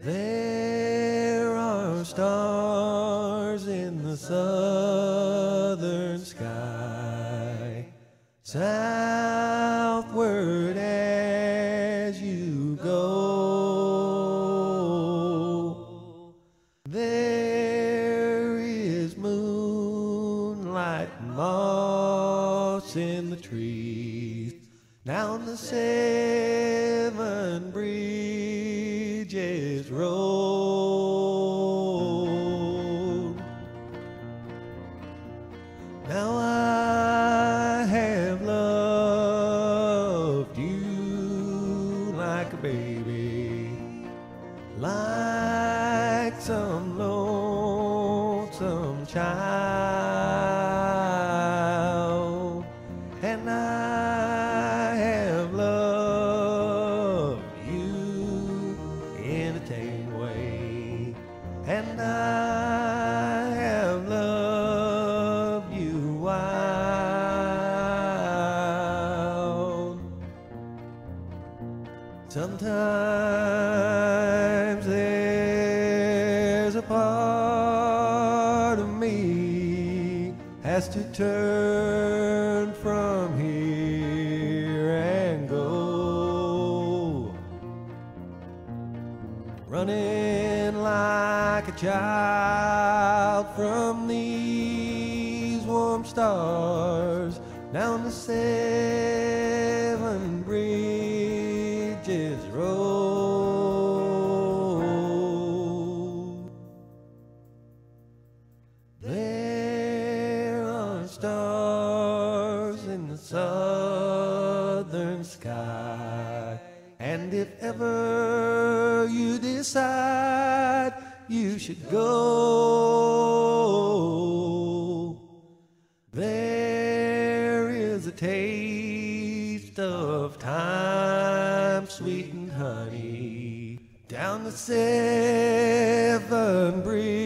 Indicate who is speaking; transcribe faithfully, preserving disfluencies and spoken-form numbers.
Speaker 1: There are stars in the southern sky, southward as you go. There is moonlight and moss in the trees, down the seven bridges road. Now I have loved you like a baby, like some lonesome child, and I have loved you in a tame way, and I have loved you wild. Sometimes there's a part of me has to turn from here and go, running like a child from these warm stars down the seven bridges road. There are stars in the southern sky, and if ever you decide you should go, there is a taste of time, sweet and honey, down the seven bridges.